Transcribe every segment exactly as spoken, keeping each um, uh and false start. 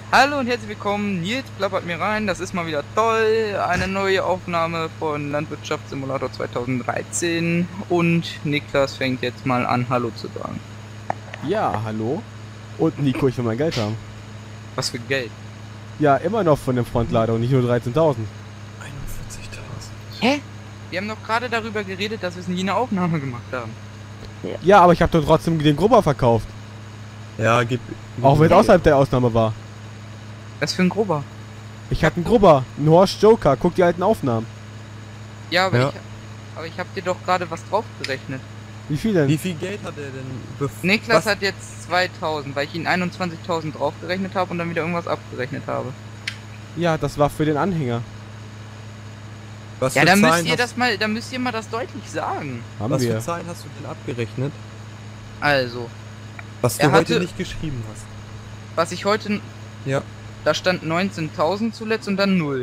Hallo und herzlich willkommen, Nils plappert mir rein, das ist mal wieder toll, eine neue Aufnahme von Landwirtschaftssimulator zweitausenddreizehn und Niklas fängt jetzt mal an Hallo zu sagen. Ja, hallo. Und Nico, ich will mein Geld haben. Was für Geld? Ja, immer noch von dem Frontlader und nicht nur dreizehntausend. einundvierzigtausend. Hä? Wir haben doch gerade darüber geredet, dass wir es nie eine Aufnahme gemacht haben. Ja, ja, aber ich habe doch trotzdem den Grubber verkauft. Ja, gib... gib Auch wenn es mir- außerhalb der Ausnahme war. Was für ein Grubber? Ich hatte einen Grubber, einen Horst Joker. Guck die alten Aufnahmen. Ja, aber Ja. ich, aber ich habe dir doch gerade was draufgerechnet. Wie viel denn? Wie viel Geld hat er denn? bef- Niklas was? hat jetzt zweitausend, weil ich ihn einundzwanzigtausend draufgerechnet habe und dann wieder irgendwas abgerechnet habe. Ja, das war für den Anhänger. Was Ja, für dann müsst Zahlen ihr hast, das mal, dann müsst ihr mal das deutlich sagen. Haben Was wir. für Zahlen hast du denn abgerechnet? Also, Was du Er heute hatte- nicht geschrieben hast. was ich heute... Ja. Da stand neunzehntausend zuletzt und dann null.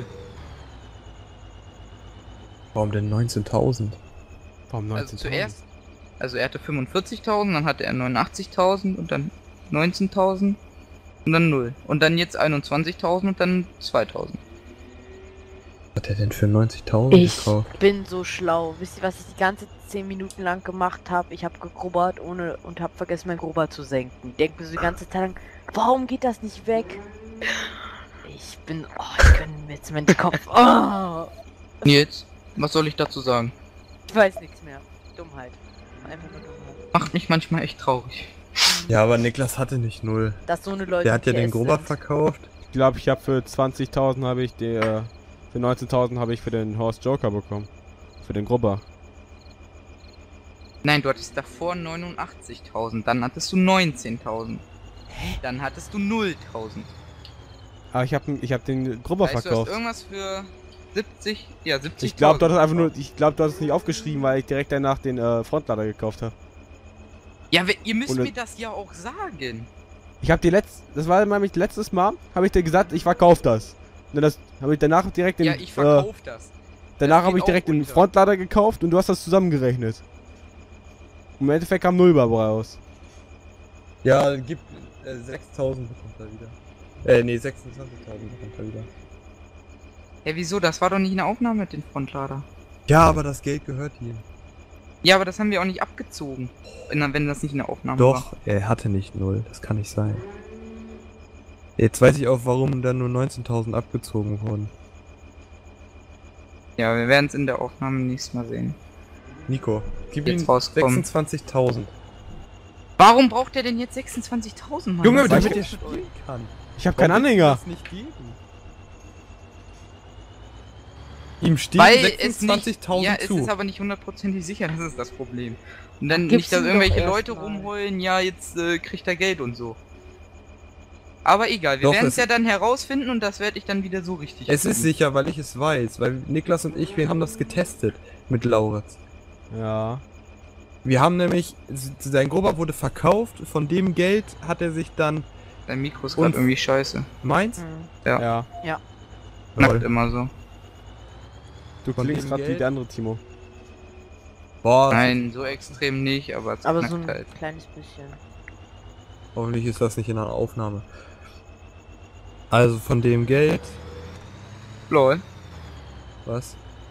Warum denn neunzehntausend? Warum Also neunzehntausend? zuerst, also er hatte fünfundvierzigtausend, dann hatte er neunundachtzigtausend und dann neunzehntausend und dann null. Und dann jetzt einundzwanzigtausend und dann zweitausend. Was hat er denn für neunzigtausend Ich gekauft? bin so schlau. Wisst ihr, was ich die ganze zehn Minuten lang gemacht habe? Ich habe gegrubbert ohne und habe vergessen, mein Grubber zu senken. Denk mir so die ganze Zeit lang, warum geht das nicht weg? Ich bin, oh, ich kann mir jetzt meinen Kopf. Oh, Nils, was soll ich dazu sagen? ich weiß nichts mehr. Dummheit. Einfach nur Dummheit. Macht mich manchmal echt traurig. Ja, aber Niklas hatte nicht null. Dass so eine Leute. Der hat ja P S den Grober sind. verkauft. Ich glaube, ich habe für zwanzigtausend habe ich die, äh, für neunzehntausend habe ich für den Horst Joker bekommen. Für den Grubber. Nein, du hattest davor neunundachtzigtausend, dann hattest du neunzehntausend. Dann hattest du nulltausend. Aber ich habe ich hab den Grubber Weißt du, hast verkauft. irgendwas für siebzig, ja siebzig. Ich glaube, du hast einfach nur, ich glaube, du hast es nicht aufgeschrieben, weil ich direkt danach den äh, Frontlader gekauft habe. Ja, we- ihr müsst Und- mir das ja auch sagen. Ich habe die letzt, das war nämlich letztes Mal, habe ich dir gesagt, ich verkaufe das. Und das habe ich danach direkt den, Ja, ich äh, verkauf das. danach Das habe geht ich direkt auch den unter. Frontlader gekauft und du hast das zusammengerechnet. Im Endeffekt kam null dabei raus. Ja, gib äh, sechstausend bekommt er wieder. Äh, nee, sechsundzwanzigtausend bekommt er wieder. Ja, wieso? Das war doch nicht eine Aufnahme mit dem Frontlader. Ja, aber das Geld gehört ihm. Ja, aber das haben wir auch nicht abgezogen. Wenn, wenn das nicht eine Aufnahme war. Doch, er hatte nicht null. Das kann nicht sein. Jetzt weiß ich auch, warum dann nur neunzehntausend abgezogen wurden. Ja, wir werden es in der Aufnahme nächstes Mal sehen. Nico, gib Jetzt ihm rauskommen. sechsundzwanzigtausend. Warum braucht er denn jetzt sechsundzwanzigtausend, Mann? Junge, Was damit ist er mit spielen euch? kann. Ich habe keinen Warum willst du Anhänger. das nicht geben? Ihm stehen Weil es nicht, sechsundzwanzigtausend ja, es zu. ist aber nicht hundertprozentig sicher, das ist das Problem. Und dann Gib's nicht, dass ihm doch irgendwelche erst Leute mal. rumheulen, ja, jetzt äh, kriegt er Geld und so. Aber egal, wir Doch, werden es es- ja dann herausfinden und das werde ich dann wieder so richtig Es tun. ist sicher, weil ich es weiß, weil Niklas und ich, wir haben das getestet mit Lauritz. Ja. Wir haben nämlich, sein Grober wurde verkauft, von dem Geld hat er sich dann, Dein Mikro ist Und- gerade irgendwie scheiße. meins? Hm. Ja. Ja. Knackt immer so. Du Von klingst dem gerade wie Geld? der andere Timo. Boah, Nein, so extrem nicht, aber es Aber knackt so ein halt. kleines bisschen. hoffentlich ist das nicht in einer Aufnahme. Also von dem Geld, Lol. was?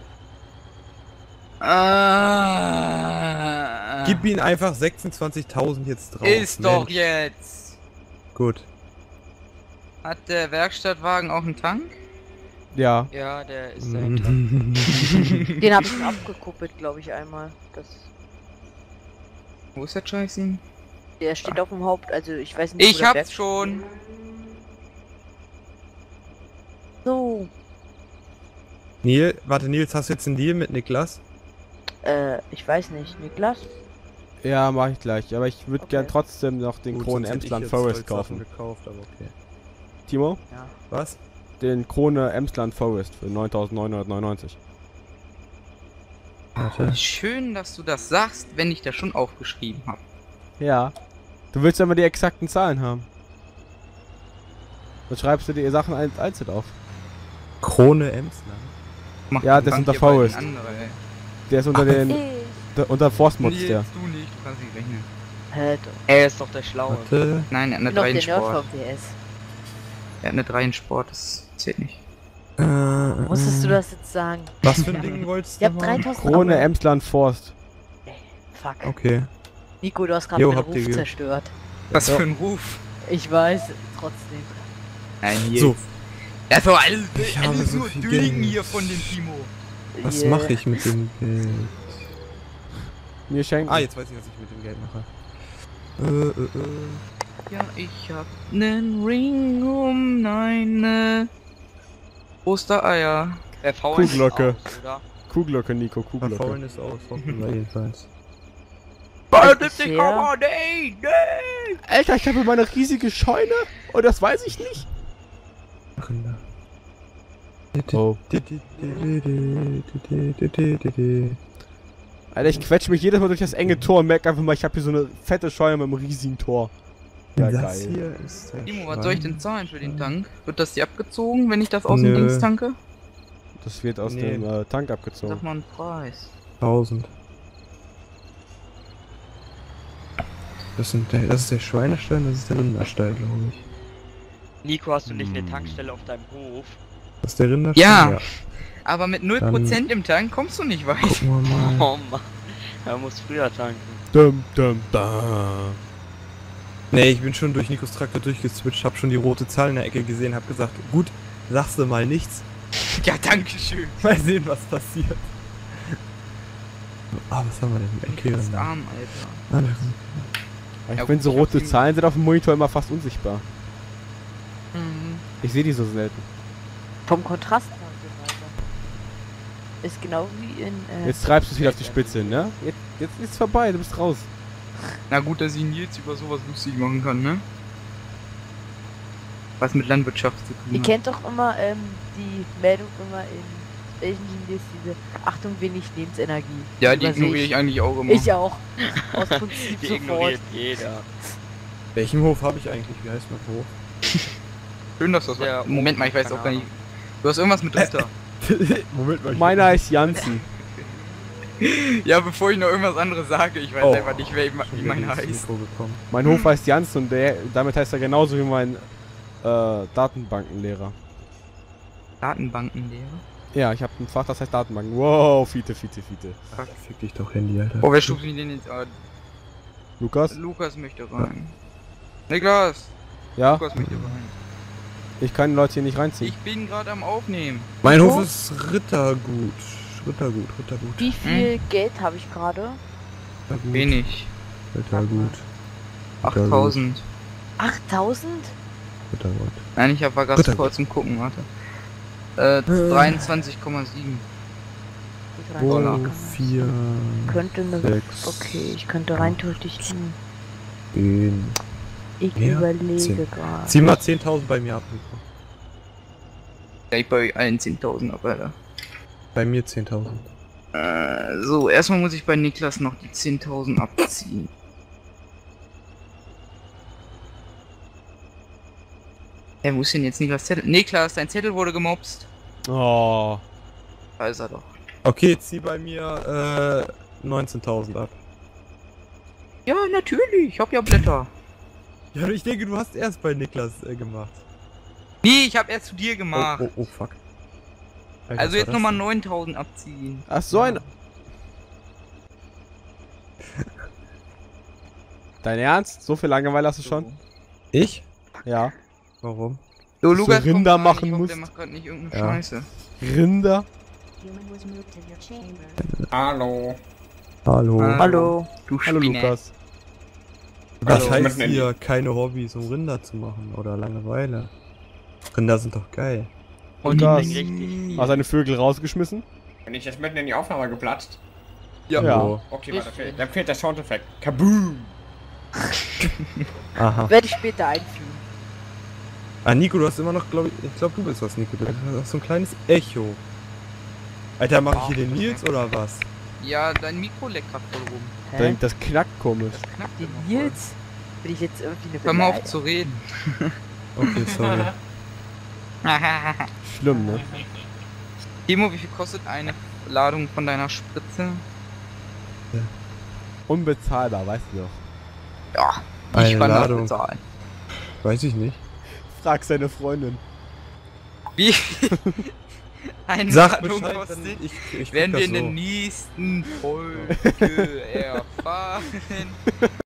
Ah, Gib ihm einfach sechsundzwanzigtausend jetzt drauf. ist doch Mensch. jetzt. Gut. Hat der Werkstattwagen auch einen Tank? Ja. Ja, der ist Mhm. Den habe ich mir abgekuppelt, glaube ich, einmal. Das, Wo ist der Scheiße? der steht auf dem Haupt, also ich weiß nicht. wo Ich der hab's Werk- schon. So, Neil, warte, Nils, hast du jetzt einen Deal mit Niklas? äh, ich weiß nicht, Niklas? Ja, mache ich gleich. Aber ich würde Okay. gern trotzdem noch den Gut, Krone sonst hätte ich Emsland jetzt Forest Holzsachen kaufen. gekauft, aber okay. Timo? Ja. Was? Den Krone Emsland Forest für neuntausendneunhundertneunundneunzig. Warte. Schön, dass du das sagst, wenn ich das schon aufgeschrieben habe. Ja. Du willst ja mal die exakten Zahlen haben. Dann schreibst du die Sachen ein- einzeln auf. Krone Emsland. Mach Ja, die das Bank unter hier bei den Forest. anderen, ey. Der ist unter den, Ich. der, unter Forstmods, Nils, der. du nicht, du kannst nicht rechnen. Hä, doch. Er ist doch der Schlaue. Warte. Nein, an der Ich bin doch der Nerd Sport. vom P S. Er hat eine drei in Sport, das zählt nicht. Äh, Musstest du äh, das jetzt sagen? Was für ein Ding wolltest Ich du hab haben? dreitausend Krone Euro. Emsland Forst. Fuck. Okay. Nico, du hast gerade Jo, meinen habt ihr Ruf ge- zerstört. Was Ja. für ein Ruf. Ich weiß, trotzdem. Nein, hier. So, Ja, so alles, Ich habe alles so nur viel Dülligen Geld. hier von dem Timo. was Yeah. mache ich mit dem Geld? Mir schenken. Ah, jetzt weiß ich, was ich mit dem Geld mache. Äh, äh, äh. Ja, ich hab nen Ring um meine Ostereier. Der Faulen ist Kuhglocke. aus, oder? Kuhglocke, Nico, Kuhglocke. Verfaulen ist aus, hoffen wir jedenfalls. Bisher- nee, nee. Alter, ich habe meine riesige Scheune und das weiß ich nicht. Rinder. Oh. Alter, ich quetsche mich jedes Mal durch das enge Tor und merke einfach mal, ich habe hier so eine fette Scheune mit einem riesigen Tor. Ja, Das geil. hier ist ein Timo, was soll ich denn Schwein. zahlen für den Tank? Wird das dir abgezogen, wenn ich das aus dem Nö. Dings tanke? Das wird aus Nee. dem äh, Tank abgezogen. Sag mal einen Preis. tausend. Das, sind der, das ist der Schweinestall, das ist der Rinderstall, glaube ich. Nico, hast du nicht eine Hm. Tankstelle auf deinem Hof? Das ist der Rinderstall? Ja. Aber mit null Prozent Dann- im Tank kommst du nicht weit. Gucken wir mal. Oh Mann. Er muss früher tanken. Dum, dum, da. Nee, ich bin schon durch Nikos Traktor durchgeswitcht, hab schon die rote Zahl in der Ecke gesehen, hab gesagt, gut, sagst du mal nichts. Ja, danke schön. Mal sehen, was passiert. Ah, was haben wir denn? Okay, Das ist Rinder. arm, Alter. Ah, das ist- Ich Ja, finde so gut, ich rote hab's Zahlen sind auf dem Monitor immer fast unsichtbar. Mhm. Ich sehe die so selten. Vom Kontrast her und so weiter. Ist genau wie in. Äh, Jetzt treibst du es wieder auf die Spitze, ne? Jetzt, jetzt ist es vorbei, du bist raus. Na gut, dass ich ihn jetzt über sowas lustig machen kann, ne? Was mit Landwirtschaft zu tun Ihr hat. kennt doch immer ähm, die Meldung immer in welchen Videos diese Achtung, wenig Lebensenergie. Ja, die Überseh ignoriere ich eigentlich auch immer. Ich auch. Aus Prinzip Die sofort. ignoriert jeder. Welchen Hof habe ich eigentlich? Wie heißt mein Hof? Schön, dass du das Ja, was. Moment mal, ich weiß keine auch gar nicht. Ahnung. Du hast irgendwas mit Ritter. Moment mal. ich- Meiner heißt Jansen. Ja, bevor ich noch irgendwas anderes sage, ich weiß Oh. einfach nicht, wer, Schon wie wieder mein dieses heißt. Mikro bekommen. Mein Hof heißt Jansen und der, damit heißt er genauso wie mein äh, Datenbankenlehrer. Datenbankenlehre. Ja, ich habe ein Fach, das heißt Datenbanken. Wow, Fiete, Fiete, Fiete. Fick dich doch, Handy, Alter. Oh, wer schubst mich denn jetzt an? Lukas? Lukas möchte rein. Niklas! Ja? Lukas möchte rein. Ich kann die Leute hier nicht reinziehen. Ich bin gerade am Aufnehmen. Mein Wo? Hof ist Rittergut. Rittergut, Rittergut. Wie viel Geld habe ich gerade? Rittergut. Wenig. Rittergut. achttausend. achttausend? Rittergut. Nein, ich war gerade Bitte. kurz zum Gucken, warte. Äh, dreiundzwanzig Komma sieben. Dollar. vier, Könnte eine. sechs, Okay, ich könnte rein theoretisch. Hm, zehn. Ich Mehr? überlege Zehn. gerade. Zieh mal zehntausend bei mir ab, Nico. Ja, ich bei euch allen zehntausend ab, Alter. Bei mir zehntausend. Äh, so, erstmal muss ich bei Niklas noch die zehntausend abziehen. Ja, wo ist denn jetzt Niklas Zettel? Niklas, dein Zettel wurde gemobst. Oh. Da ist er doch. Okay, zieh bei mir äh, neunzehntausend ab. Ja, natürlich, ich hab ja Blätter. Ja, ich denke, du hast erst bei Niklas äh, gemacht. Nee, ich hab erst zu dir Oh, gemacht. oh, oh, fuck. Alter, Also was jetzt war nochmal das neuntausend abziehen. Ach so ein... Dein Ernst? So viel Langeweile hast du schon? denn? Ich? Ja. Warum? So, Dass du Lukas, Rinder komm rein, machen ich hoffe, musst. der macht gerade nicht irgendeine Ja. Scheiße. Rinder? Hallo. Hallo. Ah. Hallo. Du Hallo Spinne. Lukas. Was Hallo, heißt mit hier keine Hobbys, um Rinder zu machen oder Langeweile? Rinder sind doch geil. Und Lukas. die richtig. Hast du deine Vögel rausgeschmissen? Bin ich jetzt mitten in die Aufnahme geplatzt? Ja. Ja. Oh. Okay, warte, fehlt, dann fehlt der Soundeffekt. Kaboom! Aha. Werde ich später einfügen. Ah, Nico, du hast immer noch, glaube ich, ich glaube, du bist was, Nico. Du hast so ein kleines Echo. Alter, mach ich hier den Nils oder was? Ja, dein Mikro leckt grad voll rum. Hä? Denk, das knackt komisch. Das knackt Den immer voll. Nils? Bin ich jetzt irgendwie eine Hör mal auf Beleidigung? zu reden. Okay, sorry. Schlimm, ne? Timo, wie viel kostet eine Ladung von deiner Spritze? Unbezahlbar, weißt du doch. Ja, ich Eine kann das Ladung. bezahlen. Weiß ich nicht. Frag seine Freundin. Wie? Eine Sag Ladung Bescheid, kostet, dann ich, ich werden guck wir das in der so. nächsten Folge erfahren.